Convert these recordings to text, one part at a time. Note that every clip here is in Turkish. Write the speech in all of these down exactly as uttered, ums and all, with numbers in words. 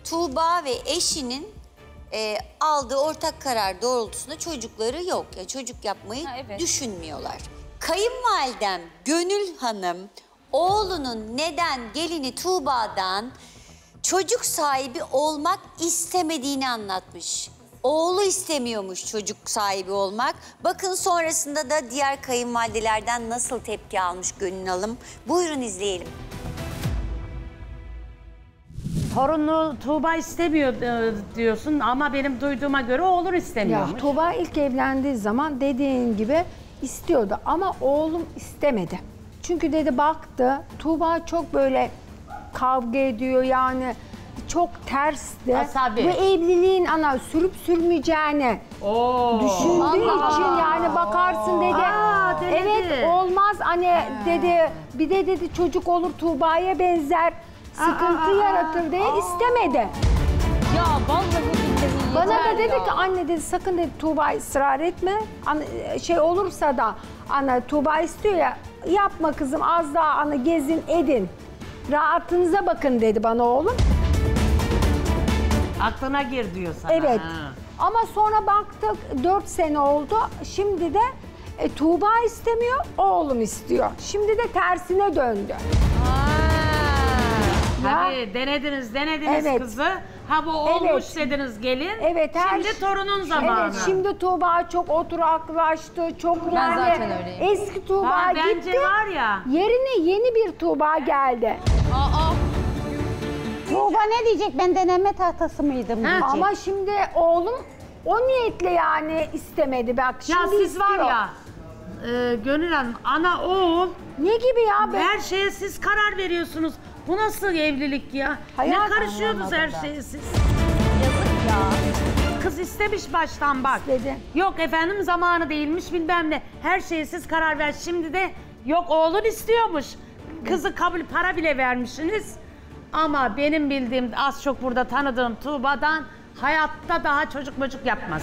Tuğba ve eşinin e, aldığı ortak karar doğrultusunda çocukları yok. Ya çocuk yapmayı Ha, evet. düşünmüyorlar. Kayınvalidem Gönül Hanım oğlunun neden gelini Tuğba'dan çocuk sahibi olmak istemediğini anlatmış. Oğlu istemiyormuş çocuk sahibi olmak. Bakın sonrasında da diğer kayınvalidelerden nasıl tepki almış Gönül Hanım. Buyurun izleyelim. Torunu Tuğba istemiyor e, diyorsun ama benim duyduğuma göre oğlun istemiyormuş. Ya Tuğba ilk evlendiği zaman dediğin gibi istiyordu ama oğlum istemedi. Çünkü dedi baktı Tuğba çok böyle kavga ediyor yani çok tersti. Asabi. Bu evliliğin ana sürüp sürmeyeceğini Oo. düşündüğü Allah için Allah. yani bakarsın dedi. Aa, denedi. Evet olmaz hani dedi bir de dedi çocuk olur Tuğba'ya benzer sıkıntı aa, yaratır diye istemedi. Ya vallahi billahi Bana yeter da dedi ya. ki anne dedi sakın dedi Tuğba ısrar etme. Ana- Şey olursa da ana Tuğba istiyor ya yapma kızım az daha ana gezin edin. Rahatınıza bakın dedi bana oğlum. Aklına gir diyor sana. Evet. Ha. Ama sonra baktık dört sene oldu. Şimdi de e, Tuğba istemiyor, oğlum istiyor. Şimdi de tersine döndü. Tabii denediniz, denediniz Evet. kızı. Ha bu olmuş Evet. dediniz gelin. Evet, her Şimdi şey- torunun zamanı. Evet, şimdi Tuğba çok oturaklaştı, çok yani zaten öyleyim. eski Tuğba Ha, bence gitti. var ya. Yerine yeni bir Tuğba geldi. Aa, Tuğba ne diyecek? Ben deneme tahtası mıydım diyecek. Ama şimdi oğlum o niyetle yani istemedi bak şimdi Ya siz istiyor. var ya, e, Gönül Hanım, ana oğul, Ne gibi ya ben? her şeye siz karar veriyorsunuz. Bu nasıl evlilik ya? Hayat- ne karışıyorsunuz her şeye siz? yazık ya. Kız istemiş baştan bak. İstedi. Yok efendim zamanı değilmiş bilmem ne. Her şeye siz karar ver. Şimdi de yok oğlun istiyormuş. Kızı kabul para bile vermişsiniz. Ama benim bildiğim az çok burada tanıdığım Tuğba'dan hayatta daha çocuk mocuk yapmaz.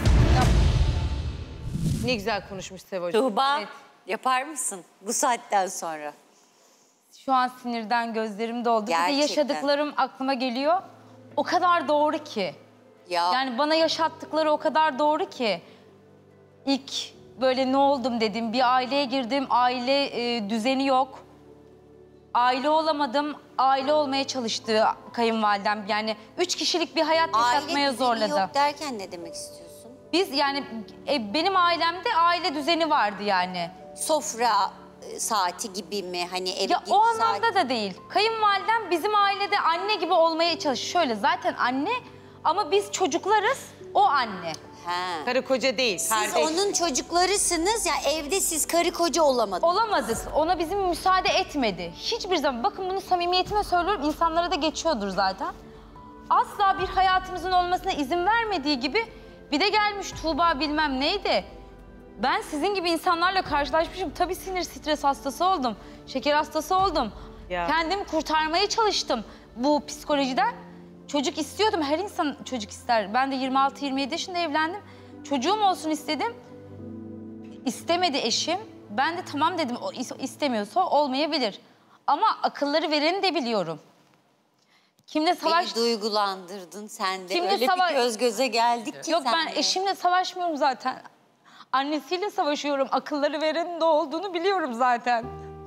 Ne güzel konuşmuş Sevocuğum. Tuğba Evet. yapar mısın bu saatten sonra? Şu an sinirden gözlerim doldu. Bir de Gerçekten. yaşadıklarım aklıma geliyor. O kadar doğru ki. Ya Yani bana yaşattıkları o kadar doğru ki. İlk böyle ne oldum dedim. Bir aileye girdim. Aile e, düzeni yok. Aile olamadım. Aile olmaya çalıştı kayınvalidem. Yani üç kişilik bir hayat yaşatmaya aile düzeni zorladı. yok derken ne demek istiyorsun? Biz yani e, benim ailemde aile düzeni vardı yani. Sofra e, saati gibi mi? Hani eve Ya git o saati- anlamda da değil. Kayınvalidem bizim ailede anne gibi olmaya çalışıyor. Şöyle zaten anne ama biz çocuklarız, o anne. He. Karı koca değil, Siz kardeş. onun çocuklarısınız ya evde siz karı koca olamadınız. Olamadık. Ona bizim müsaade etmedi. Hiçbir zaman. Bakın bunu samimiyetime söylüyorum. İnsanlara da geçiyordur zaten. Asla bir hayatımızın olmasına izin vermediği gibi bir de gelmiş Tuğba bilmem neydi. Ben sizin gibi insanlarla karşılaşmışım. Tabii sinir stres hastası oldum. Şeker hastası oldum. Ya. Kendimi kurtarmaya çalıştım bu psikolojiden. Çocuk istiyordum. Her insan çocuk ister. Ben de yirmi altı yirmi yedi yaşında evlendim. Çocuğum olsun istedim. İstemedi eşim. Ben de tamam dedim. O is- istemiyorsa olmayabilir. Ama akılları vereni de biliyorum. Kimle savaş... Beni duygulandırdın sen de. Kimle Öyle savaş- bir göz göze geldik ki Yok ben senle. eşimle savaşmıyorum zaten. Annesiyle savaşıyorum. Akılları verenin de olduğunu biliyorum zaten.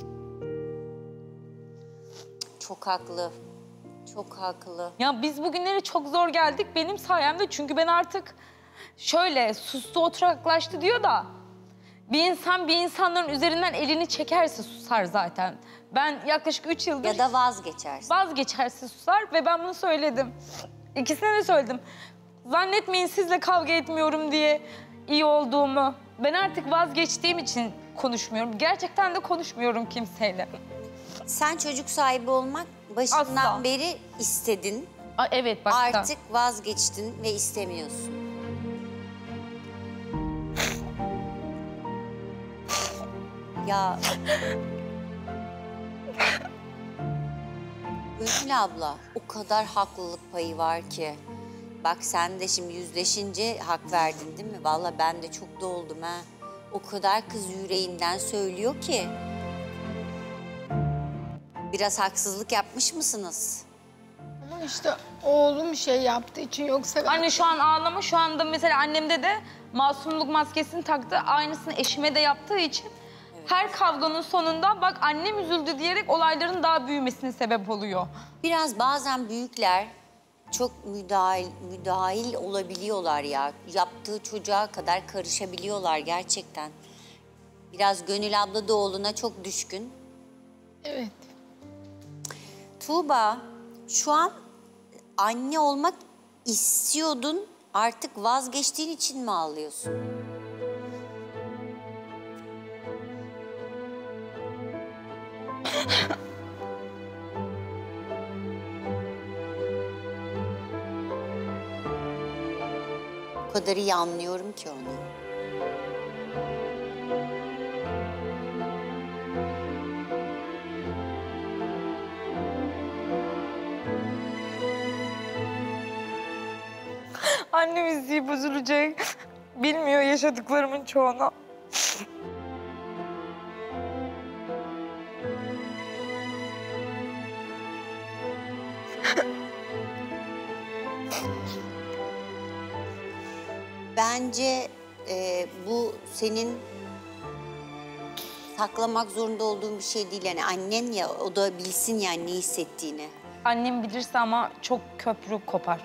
Çok haklı. Çok haklı. Ya biz bugünlere çok zor geldik benim sayemde. Çünkü ben artık şöyle sustu oturaklaştı diyor da... Bir insan bir insanların üzerinden elini çekerse susar zaten. Ben yaklaşık üç yıldır Ya da vazgeçersin. vazgeçerse susar ve ben bunu söyledim. İkisine de söyledim. Zannetmeyin sizle kavga etmiyorum diye iyi olduğumu. Ben artık vazgeçtiğim için konuşmuyorum. Gerçekten de konuşmuyorum kimseyle. Sen çocuk sahibi olmak başından Asla. beri istedin. Aa, evet baştan. Artık vazgeçtin ve istemiyorsun. Ya... Gönül abla, o kadar haklılık payı var ki. Bak sen de şimdi yüzleşince hak verdin değil mi? Vallahi ben de çok doldum ha. O kadar kız yüreğinden söylüyor ki. Biraz haksızlık yapmış mısınız? Ama işte oğlum şey yaptığı için yoksa... Anne şu an ağlama. Şu anda mesela annemde de masumluk maskesini taktı. Aynısını eşime de yaptığı için her kavganın sonunda bak annem üzüldü diyerek olayların daha büyümesine sebep oluyor. Biraz bazen büyükler çok müdahil, müdahil olabiliyorlar ya. Yaptığı çocuğa kadar karışabiliyorlar gerçekten. Biraz Gönül abla da oğluna çok düşkün. Evet. Tuğba, şu an anne olmak istiyordun, artık vazgeçtiğin için mi ağlıyorsun? O kadar iyi anlıyorum ki onu. Annem izleyip üzülecek. Bilmiyor yaşadıklarımın çoğunu. Bence e, bu senin saklamak zorunda olduğun bir şey değil. Yani annen ya, o da bilsin yani ne hissettiğini. Annem bilirse ama çok köprü kopar.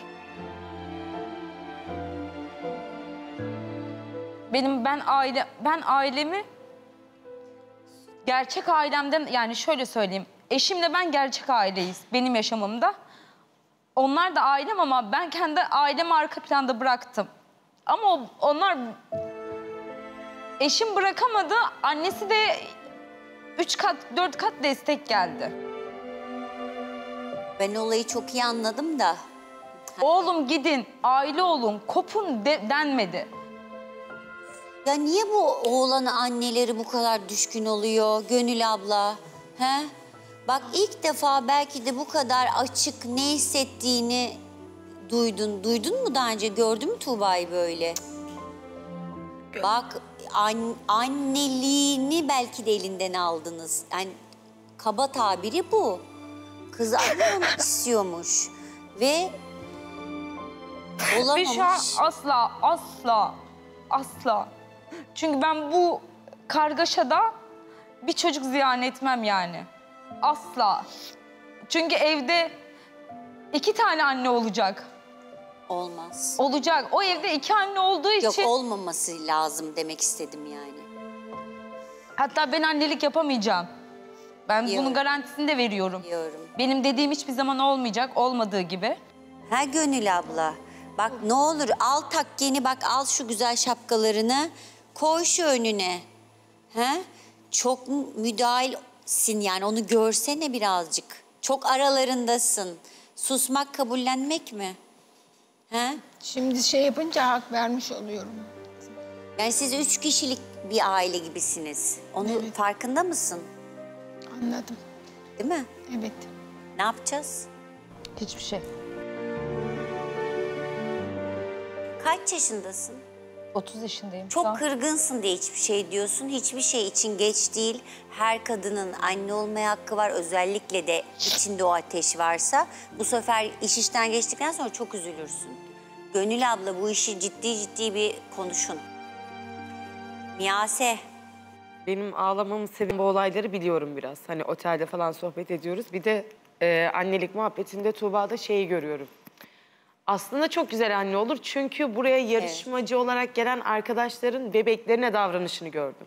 Benim ben aile ben ailemi gerçek ailemden, yani şöyle söyleyeyim. Eşimle ben gerçek aileyiz benim yaşamımda. Onlar da ailem ama ben kendi ailemi arka planda bıraktım. Ama o- onlar eşim bırakamadı. Annesi de üç kat, dört kat destek geldi. Ben olayı çok iyi anladım da. Oğlum gidin, aile olun, kopun de- denmedi. Ya niye bu oğlana anneleri bu kadar düşkün oluyor Gönül abla? He? Bak ilk defa belki de bu kadar açık ne hissettiğini duydun. Duydun mu daha önce? Gördün mü Tuğba'yı böyle? Bak an, anneliğini belki de elinden aldınız. Yani kaba tabiri bu. Kız anne olmak istiyormuş. Ve olamamış. Ve şu an asla, asla, asla. Çünkü ben bu kargaşada bir çocuk ziyan etmem yani. Asla. Çünkü evde iki tane anne olacak. Olmaz. Olacak. O evde iki anne olduğu Yok için... olmaması lazım demek istedim yani. Hatta ben annelik yapamayacağım. Ben Biliyorum. bunun garantisini de veriyorum. Biliyorum. Benim dediğim hiçbir zaman olmayacak, olmadığı gibi. Ha Gönül abla. Bak ne olur al takkeni, bak al şu güzel şapkalarını. Koy şu önüne. He? Çok müdahilsin yani, onu görsene birazcık. Çok aralarındasın. Susmak kabullenmek mi? He? Şimdi şey yapınca hak vermiş oluyorum. Yani siz üç kişilik bir aile gibisiniz. Onu Evet. farkında mısın? Anladım. Değil mi? Evet. Ne yapacağız? Hiçbir şey. Kaç yaşındasın? otuz yaşındayım. şu Çok an. kırgınsın diye hiçbir şey diyorsun. Hiçbir şey için geç değil. Her kadının anne olmaya hakkı var. Özellikle de içinde o ateş varsa. Bu sefer iş işten geçtikten sonra çok üzülürsün. Gönül abla bu işi ciddi ciddi bir konuşun. Miyase. Benim ağlamamın sebebi bu olayları biliyorum biraz. Hani otelde falan sohbet ediyoruz. Bir de e, annelik muhabbetinde Tuğba'da şeyi görüyorum. Aslında çok güzel anne olur çünkü buraya yarışmacı olarak gelen arkadaşların bebeklerine davranışını gördüm.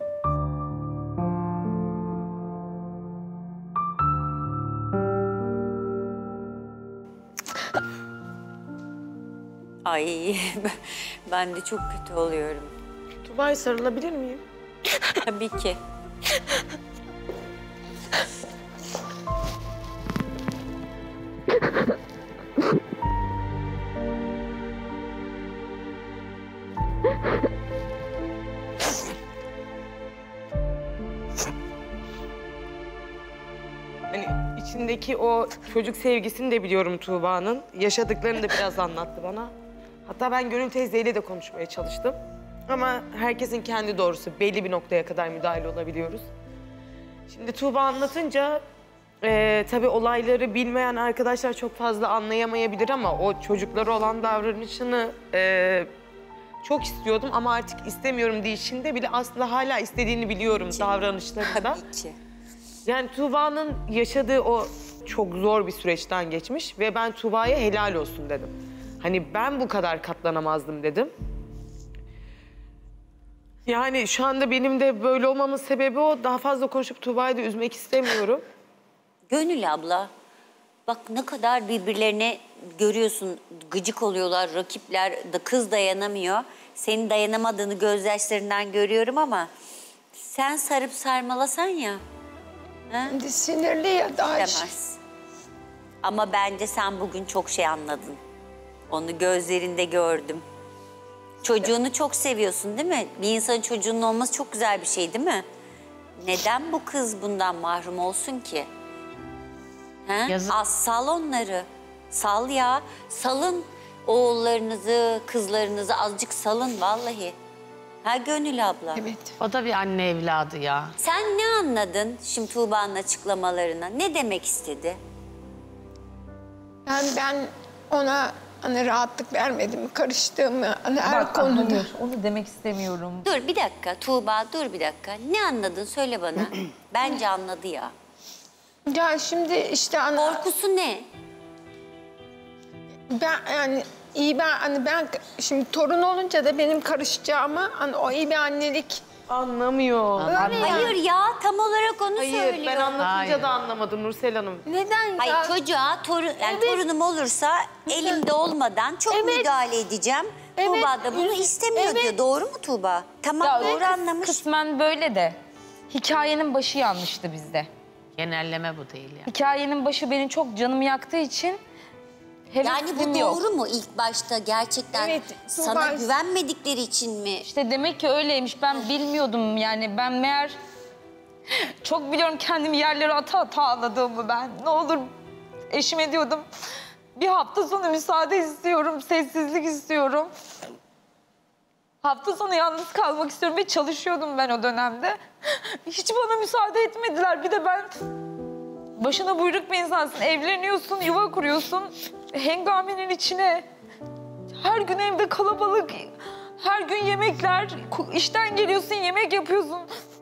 Ay ben de çok kötü oluyorum. Tuğba'ya sarılabilir miyim? Tabii ki. Hani içindeki o çocuk sevgisini de biliyorum Tuğba'nın. Yaşadıklarını da biraz anlattı bana. Hatta ben Gönül teyzeyle de konuşmaya çalıştım. Ama herkesin kendi doğrusu, belli bir noktaya kadar müdahale olabiliyoruz. Şimdi Tuğba anlatınca Ee, tabii olayları bilmeyen arkadaşlar çok fazla anlayamayabilir ama o çocuklara olan davranışını e, çok istiyordum ama artık istemiyorum deyişinde bile aslında hala istediğini biliyorum davranışlarında. Tabii ki. Yani Tuğba'nın yaşadığı o çok zor bir süreçten geçmiş ve ben Tuğba'ya helal olsun dedim. Hani ben bu kadar katlanamazdım dedim. Yani şu anda benim de böyle olmamın sebebi o. Daha fazla konuşup Tuğba'yı da üzmek istemiyorum. Gönül abla, bak ne kadar birbirlerine görüyorsun, gıcık oluyorlar, rakipler da kız dayanamıyor. Senin dayanamadığını gözyaşlarından görüyorum ama sen sarıp sarmalasan ya. Ha? Şimdi sinirli ya daha şey. Demez. Ama bence sen bugün çok şey anladın. Onu gözlerinde gördüm. Çocuğunu çok seviyorsun değil mi? Bir insanın çocuğunun olması çok güzel bir şey değil mi? Neden bu kız bundan mahrum olsun ki? Ha? Yazık. Az sal onları. Sal ya. Salın oğullarınızı, kızlarınızı azıcık salın vallahi. Ha Gönül abla? Evet. O da bir anne evladı ya. Sen ne anladın şimdi Tuğba'nın açıklamalarına? Ne demek istedi? Ben, ben ona hani rahatlık vermedim, karıştığımı hani her Bak, konuda. hayır, onu demek istemiyorum. Dur bir dakika Tuğba dur bir dakika. Ne anladın söyle bana. Bence anladı ya. Ya şimdi işte hani Korkusu ne? ben yani iyi ben hani ben şimdi torun olunca da benim karışacağımı hani o iyi bir annelik. Anlamıyor. Hayır ya tam olarak onu Hayır, söylüyor. ben anlatınca Hayır. da anlamadım Nursel Hanım. Neden Hayır ya? çocuğa torun, yani Evet. torunum olursa elimde olmadan çok Evet. müdahale edeceğim. Evet. Tuğba da bunu istemiyor Evet. diyor. Doğru mu Tuğba? Tamam Ya doğru kıs- anlamış. Kısmen böyle de. Hikayenin başı yanlıştı bizde. Genelleme bu değil ya. Hikayenin başı benim çok canımı yaktığı için Yani bu hevesim yok. doğru mu ilk başta gerçekten Evet, sana Tuğba- güvenmedikleri için mi? İşte demek ki öyleymiş. Ben bilmiyordum yani. Ben meğer çok biliyorum kendimi yerlere ata ata ağladığımı ben. Ne olur eşime diyordum. Bir hafta sonu müsaade istiyorum, sessizlik istiyorum. Hafta sonu yalnız kalmak istiyorum ve çalışıyordum ben o dönemde. Hiç bana müsaade etmediler. Bir de ben başına buyruk bir insansın. Evleniyorsun, yuva kuruyorsun. Hengamenin içine. Her gün evde kalabalık. Her gün yemekler. Ku- İşten geliyorsun, yemek yapıyorsun.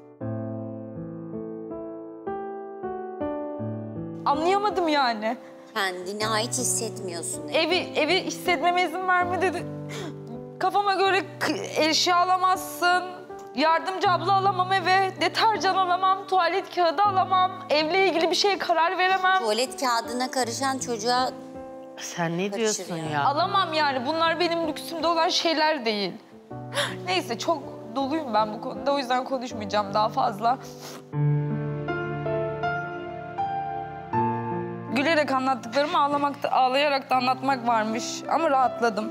Anlayamadım yani. Kendine ait hissetmiyorsun. Evi evi hissetmeme izin verme dedi. Kafama göre k- eşya alamazsın. Yardımcı abla alamam eve. Deterjan alamam, tuvalet kağıdı alamam. Evle ilgili bir şeye karar veremem. Tuvalet kağıdına karışan çocuğa Sen ne diyorsun Karışır ya? Alamam yani. Bunlar benim lüksümde olan şeyler değil. Neyse çok doluyum ben bu konuda. O yüzden konuşmayacağım daha fazla. Gülerek anlattıklarımı ağlamakta, ağlayarak da anlatmak varmış. Ama rahatladım.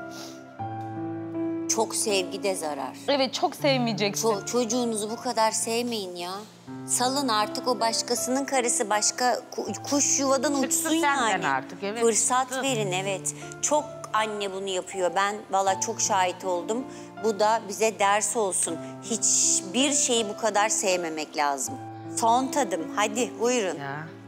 çok sevgi de zarar. Evet çok sevmeyeceksin. Ço- çocuğunuzu bu kadar sevmeyin ya. Salın artık o başkasının karısı başka ku- kuş yuvadan uçsun senden yani. artık, evet, Fırsat çıktı. verin evet. Çok anne bunu yapıyor. Ben valla çok şahit oldum. Bu da bize ders olsun. Hiçbir şeyi bu kadar sevmemek lazım. Son tadım. Hadi buyurun. Ya.